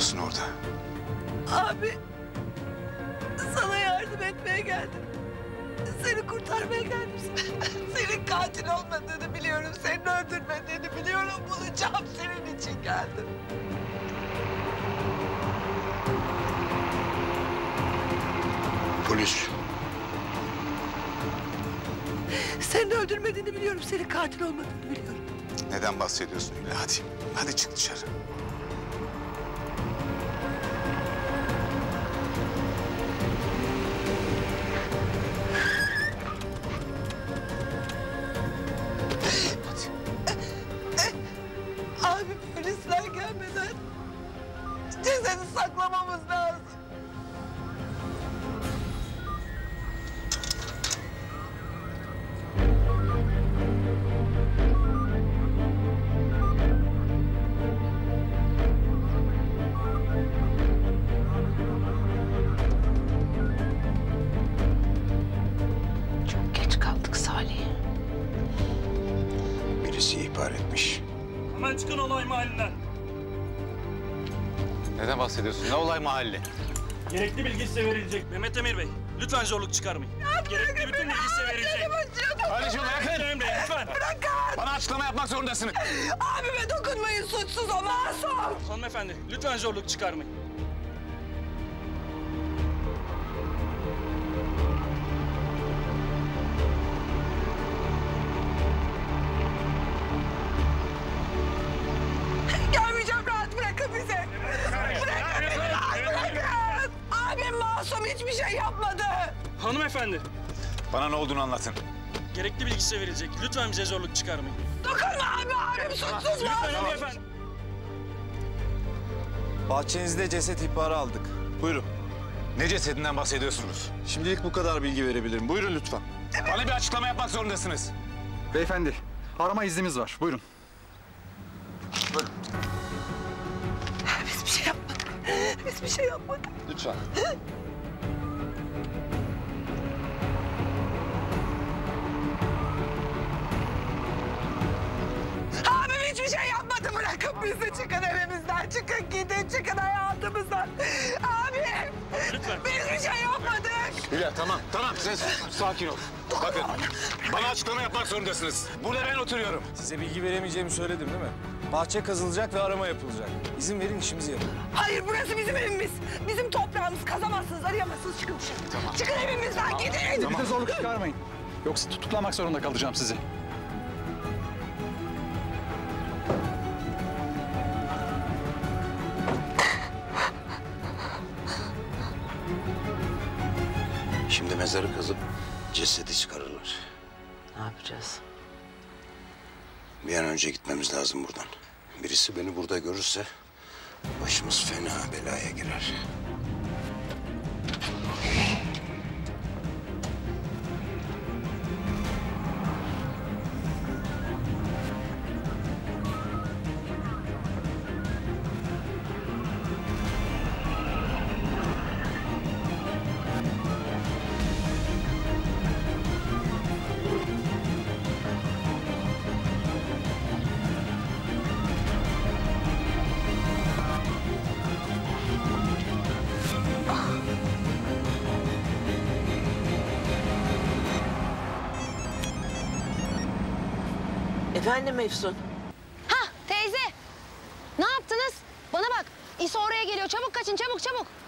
yapıyorsun orada? Abi, sana yardım etmeye geldim. Seni kurtarmaya geldim. Senin katil olmadığını biliyorum, seni öldürmediğini biliyorum. Bulacağım, senin için geldim. Polis. Seni öldürmediğini biliyorum, senin katil olmadığını biliyorum. Neden bahsediyorsun öyle? Hadi. Hadi çık dışarı. Abi polisler gelmeden cesedi saklamamız lazım. Çok geç kaldık Salih. Birisi ihbar etmiş. Hemen çıkın olay mahallinden. Neden bahsediyorsun? Ne olay mahalli? Gerekli bilgi size verilecek. Mehmet Emir Bey, lütfen zorluk çıkarmayın. Gerekli bütün bilgi size verilecek. Kardeşim bırakın! Emir Bey, lütfen. Bana açıklama yapmak zorundasınız. Abime dokunmayın, suçsuz o masum. Hanımefendi, lütfen zorluk çıkarmayın. Gelmeyeceğim, rahat bırakın bizi. Bırakın beni, rahat bırakın. Abim masum, hiçbir şey yapmadı. Hanımefendi, Bana ne olduğunu anlatın. gerekli bilgi size verilecek. Lütfen bize zorluk çıkarmayın. Dokunma abi, abim suçsuz Lütfen masum. hanımefendi. Bahçenizde ceset ihbarı aldık. Buyurun. Ne cesedinden bahsediyorsunuz? Şimdilik bu kadar bilgi verebilirim. Buyurun lütfen. Bana bir açıklama yapmak zorundasınız. Beyefendi, arama iznimiz var. Buyurun. Biz bir şey yapmadık. Biz bir şey yapmadık. Lütfen. Abim hiçbir şey yapmadı. Bırakın bizi, çıkın evimizden. Çıkın gidin, çıkın hayatımızdan. Abim, Lütfen. biz bir şey yapmadık. Hülya tamam sen sakin ol. Bakın bana açıklama yapmak zorundasınız. Burada ben oturuyorum. Size bilgi veremeyeceğimi söyledim değil mi? Bahçe kazılacak ve arama yapılacak. İzin verin işimizi yapalım. Hayır, burası bizim evimiz. Bizim toprağımız. Kazamazsınız, arayamazsınız. Çıkın dışarı. Çıkın evimizden, gidin. Bize zorluk çıkarmayın. Yoksa tutuklamak zorunda kalacağım sizi. Şimdi mezarı kazıp cesedi çıkarırlar. Ne yapacağız? Bir an önce gitmemiz lazım buradan. Birisi beni burada görürse başımız fena belaya girer. Efendim Efsun? Ha teyze, ne yaptınız? Bana bak, İso oraya geliyor. Çabuk kaçın, çabuk çabuk.